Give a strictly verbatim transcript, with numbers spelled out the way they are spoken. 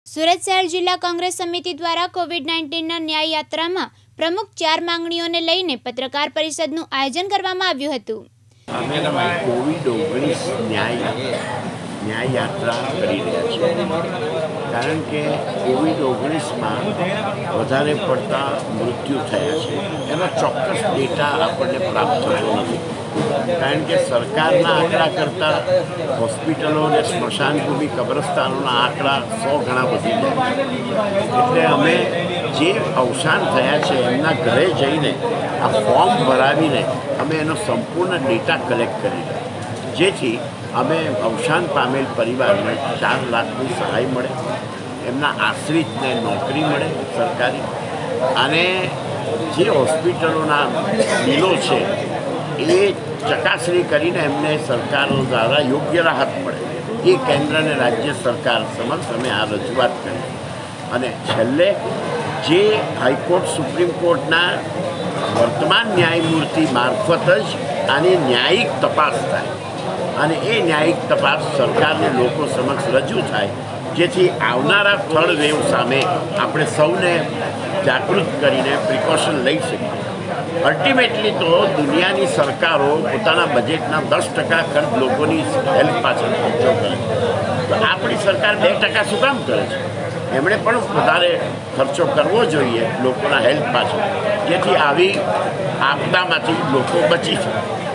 સુરત શહેર જિલ્લા કોંગ્રેસ સમિતિ દ્વારા કોવિડ નાઇન્ટીનના ન્યાય યાત્રામાં પ્રમુખ ચાર માંગણીઓને લઈને પત્રકાર પરિષદનું આયોજન કરવામાં આવ્યું હતું। અમે કોવિડ ઓગણીસ ન્યાય ન્યાય યાત્રા કરી રહ્યા છીએ, કારણ કે કોવિડ ઓગણીસમાં વધારે પડતા મૃત્યુ થયા છે। એનો ચોક્કસ ડેટા આપણને પ્રાપ્ત થયો નથી, કારણ કે સરકારના આંકડા કરતાં હોસ્પિટલો અને સ્મશાન ભૂમિ કબ્રસ્તાનોના આંકડા સો ગણા વધી ગયા છે। એટલે અમે જે અવસાન થયા છે એમના ઘરે જઈને આ ફોર્મ ભરાવીને અમે એનો સંપૂર્ણ ડેટા કલેક્ટ કરી રહ્યા, જેથી અમે અવસાન પામેલ પરિવારને ચાર લાખની સહાય મળે, એમના આશ્રિતને નોકરી મળે સરકારી, અને જે હોસ્પિટલોના બિલો છે એ ચકાસણી કરીને એમને સરકારો દ્વારા યોગ્ય રાહત મળે, એ કેન્દ્ર અને રાજ્ય સરકાર સમક્ષ અમે આ રજૂઆત કરી। અને છેલ્લે જે હાઈકોર્ટ સુપ્રીમ કોર્ટના વર્તમાન ન્યાયમૂર્તિ મારફત જ આની ન્યાયિક તપાસ થાય અને એ ન્યાયિક તપાસ સરકારને લોકો સમક્ષ રજૂ થાય, જેથી આવનારા થર્ડ વેવ સામે આપણે સૌને જાગૃત કરીને પ્રિકોશન લઈ શકીએ। અલ્ટિમેટલી તો દુનિયાની સરકારો પોતાના બજેટના દસ ટકા ખર્ચ લોકોની હેલ્થ પાછળ ખર્ચો કરે છે, તો આપણી સરકાર બે ટકા શું કામ કરે છે? એમણે પણ વધારે ખર્ચો કરવો જોઈએ લોકોના હેલ્થ પાછળ, જેથી આવી આપદામાંથી લોકો બચી શકે।